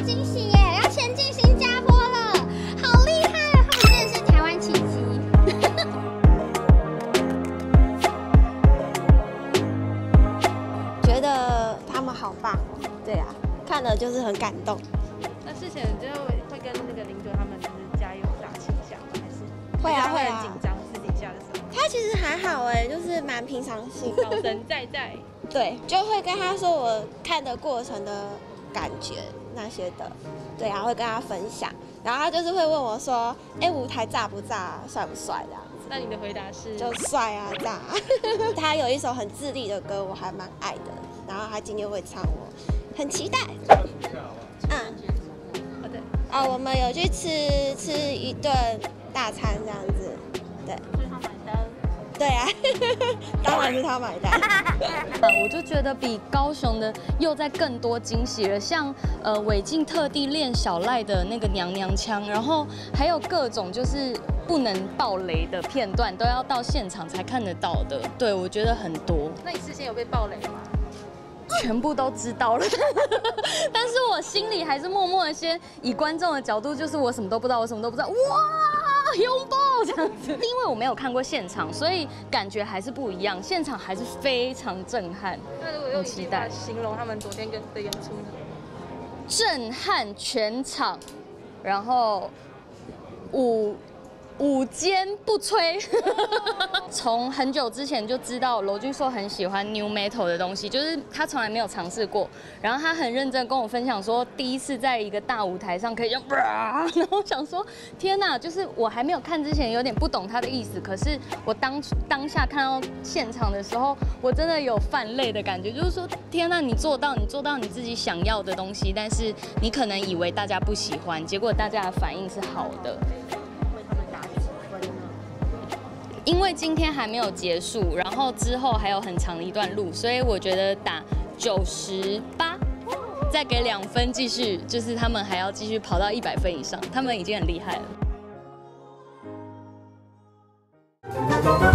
惊喜耶！要前进新加坡了，好厉害哦！他们真的是台湾奇迹。 觉得他们好棒哦，对啊，看了就是很感动。 那事前就会跟那个领队他们就是加油打气一下吗？还是会啊会很紧张私底下的时候？ 他其实还好哎，就是蛮平常心， 老神在在。 对，就会跟他说我看的过程的感觉那些的，对啊，会跟他分享。然后他就是会问我说，哎，舞台炸不炸，帅不帅这样子。 那你的回答是？ 就帅啊，炸啊。他有一首很自立的歌，我还蛮爱的。然后他今天会唱，我很期待。 好的。 哦，我们有去吃一顿大餐这样子，对。 是他买单。 对啊，当然是他买单。 我就觉得比高雄的又在更多惊喜了，像伟晋特地练小赖的那个娘娘腔，然后还有各种就是不能爆雷的片段，都要到现场才看得到的。对，我觉得很多。 那你事先有被爆雷吗？ 全部都知道了，但是我心里还是默默的先以观众的角度，就是我什么都不知道，我什么都不知道，哇，拥抱这样子。因为我没有看过现场，所以感觉还是不一样，现场还是非常震撼。 那如果用一句话形容他们昨天的演出呢？ 震撼全场，然后午间不吹。从很久之前就知道娄俊硕很喜欢 New Metal 的东西，就是他从来没有尝试过。然后他很认真跟我分享说，第一次在一个大舞台上可以这样，然后想说天哪，就是我还没有看之前有点不懂他的意思，可是我当下看到现场的时候，我真的有泛泪的感觉，就是说天哪，你做到你自己想要的东西，但是你可能以为大家不喜欢，结果大家的反应是好的。因为今天还没有结束，然后之后还有很长的一段路，所以我觉得打98，再给2分继续，就是他们还要继续跑到100分以上，他们已经很厉害了。